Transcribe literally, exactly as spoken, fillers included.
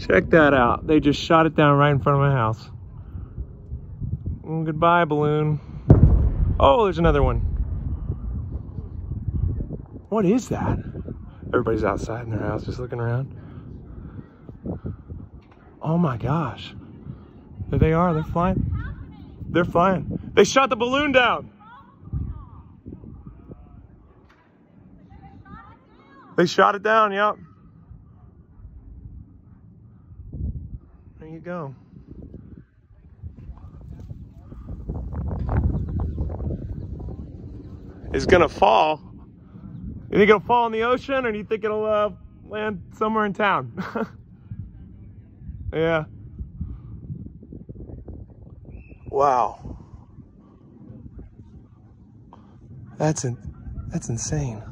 Check that out. They just shot it down right in front of my house. Mm, goodbye, balloon. Oh, there's another one. What is that? Everybody's outside in their house just looking around. Oh my gosh. There they are. They're flying. They're flying. They shot the balloon down. They shot it down, yep. There you go. It's gonna fall. You think it'll fall in the ocean, or do you think it'll uh, land somewhere in town? Yeah. Wow. That's in, that's insane.